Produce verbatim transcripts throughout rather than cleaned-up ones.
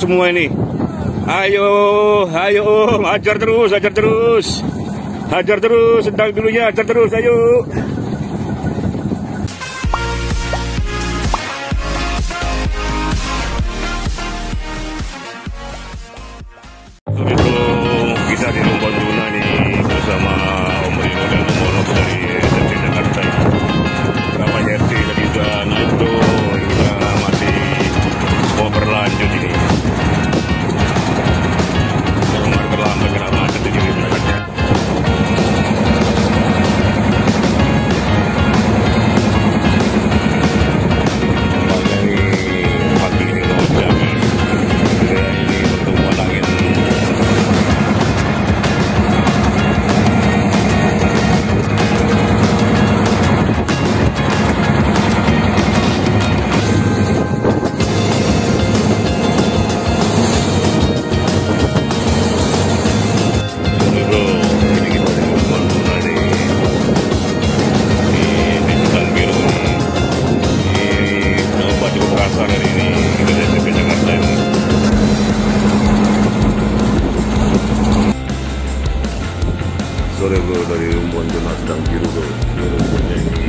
semua ini. Ayo, ayo Om, hajar terus, hajar terus. Hajar terus, sedang dulunya, hajar terus, ayo. Kita di Rumpon Tuna nih bersama Om Rino dan Om Mono dari S M P Jakarta. Berapa R T tadi sudah naik tuh, kita masih mau berlanjut ini. Rumah terlambat kena macet di belakangnya. Sore bro, dari Rumpon Tuna sedang biru bro. Ini rumputnya ini.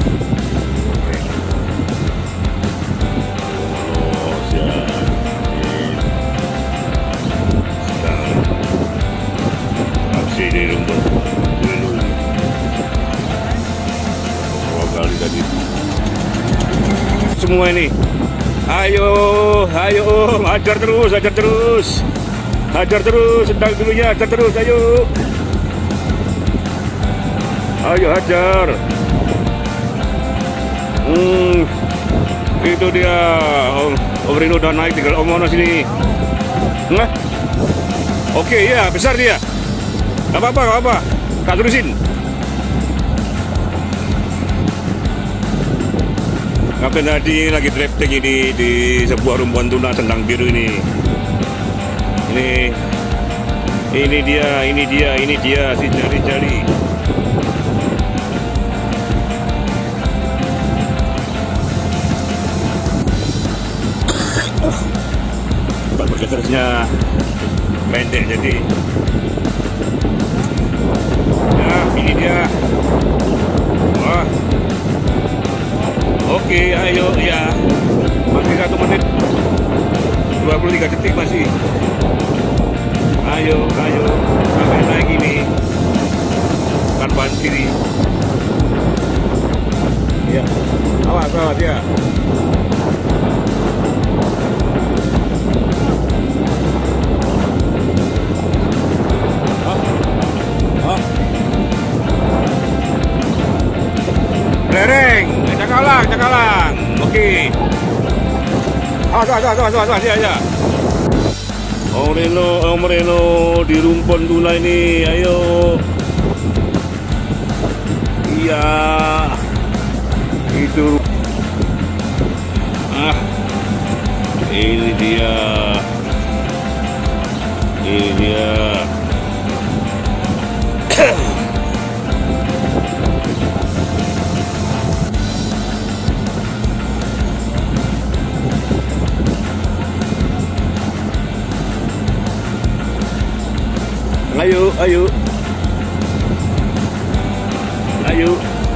Oh, siap. Sedang aksi di rumput biru. Beberapa kali tadi. Semua ini. Ayo, ayo Om, hajar terus, hajar terus. Hajar terus, sedang dulunya, hajar terus, ayo. Ayo hajar. Hmm, itu dia Om, Om Rino udah naik, tinggal Om Mono sini. Nah, oke ya, besar dia. Gak apa-apa, gak apa-apa. Tak terusin. Ngapain tadi lagi drifting ini di sebuah Rumpon Tuna Sendang Biru ini. Ini, ini dia, ini dia, ini dia si jari-jari. Terusnya pendek jadi ya ini dia. Wah, oke ayo ya, masih satu menit dua puluh tiga detik masih. Ayo ayo sampai naik ini kan ban kiri ya, awas awas ya. Lereng, cakalang, cakalang. Oke. Awas, awas, awas, awas, awas, ya, ya. Om Rino, Om Rino di Rumpon Tuna ini, ayo. Iya. Itu. Ah. Ini dia. Ini dia. Ayo, ayo, ayo.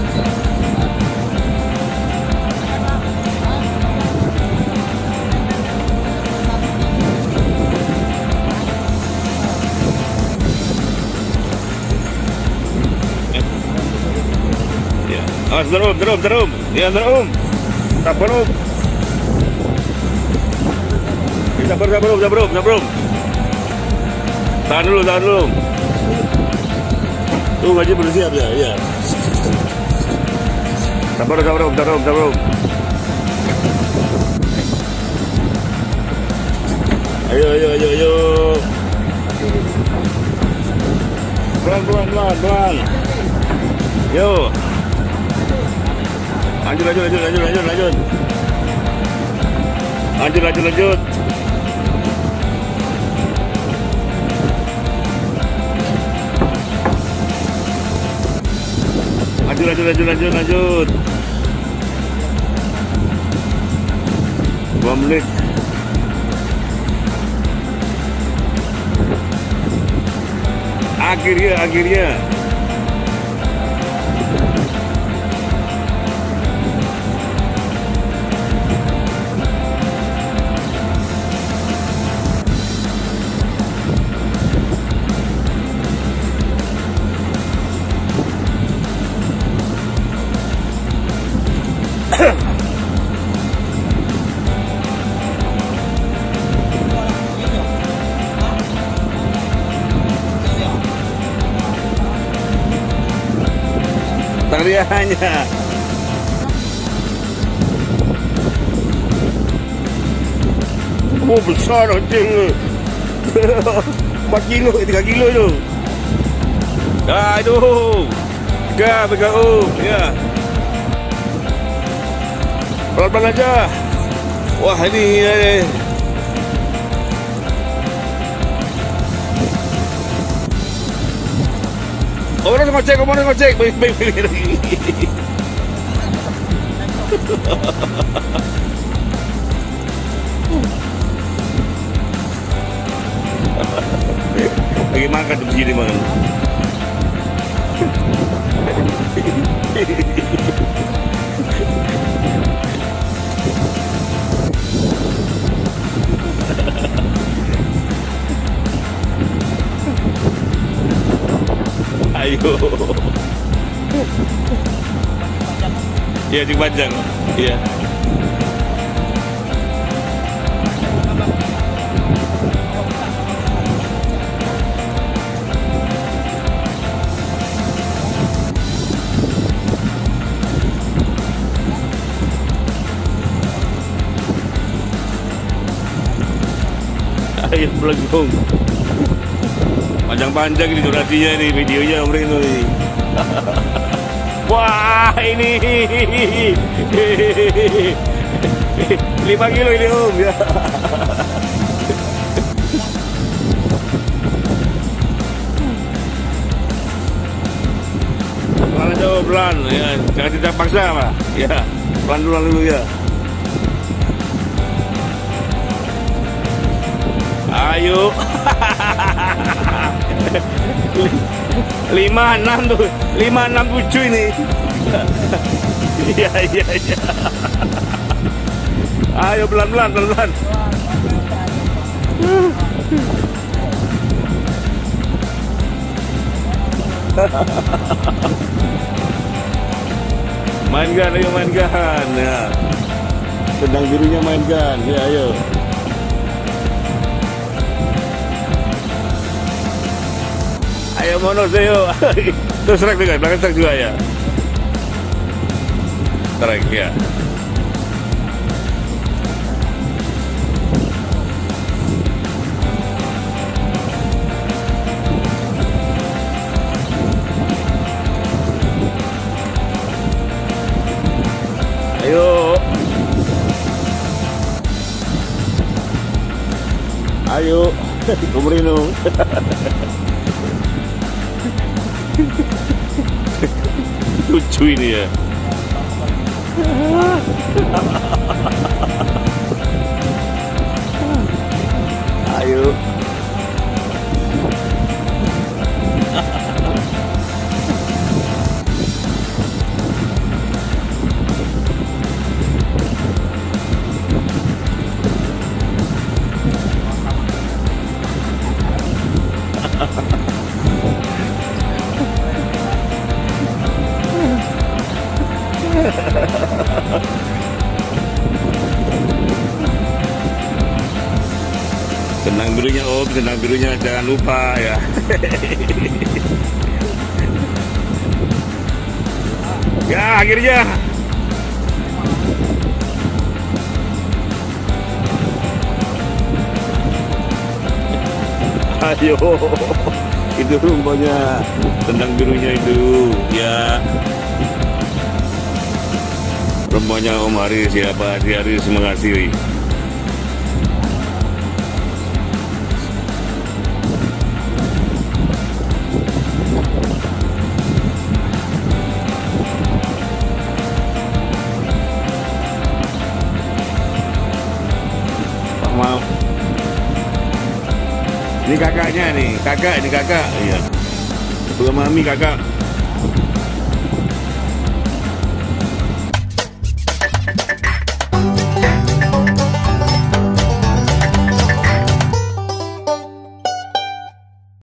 Ya, ah, terum, terum, terum, ya terum, sabar Om. Sabar, sabar Om, sabar Om, sabar Om. Tahan dulu, tahan dulu. Tuh Haji bersiap ya, iya. Sabar, sabar, sabar, sabar. Ayo, ayo, ayo, ayo. Pelan, pelan, pelan, pelan. Yo. Lanjut, lanjut, lanjut, lanjut, lanjut, lanjut. Lanjut, lanjut, lanjut. Lanjut, lanjut, lanjut, lanjut, lanjut. Dua menit. Akhirnya, akhirnya. Tariannya. Oh, besar anjing. empat kilo, tiga kilo itu. Aduh. Gak, B K U. Ya. Pelan-pelan aja. Wah, ini eh. Oh, udah ngecek, kamu udah ngecek. Baik, baik, baik. Lagi makan tuh begini bang. Ayo. Iya, di panjang. Iya. Ayo melengkung. Panjang-panjang ini durasinya nih, videonya Om Reno nih. Wah, ini lima kilo ini Om ya. Pelan aja Om, pelan ya, jangan tidak paksa Pak. Ya, pelan dulu dulu ya. Ayo. lima enam tuh, lima enam tujuh ini. Iya iya iya. Ayo pelan-pelan pelan-pelan. Mainkan, ayo mainkan ya. Sedang birunya mainkan, ya ayo. Ayo monos ayo. Terus trek juga, belakang trek juga ya. Trek ya. Ayo. Ayo. Kumrino. Lucu ini ya. Ayo. Tenang birunya Om, tenang birunya jangan lupa ya. Ya akhirnya. Ayo, itu rumpanya tenang birunya itu ya. Rombongan Om Haris ya, Pak Haris mengasih. Maaf. Ini kakaknya nih, kakak ini kakak. Iya. Belum mami kakak.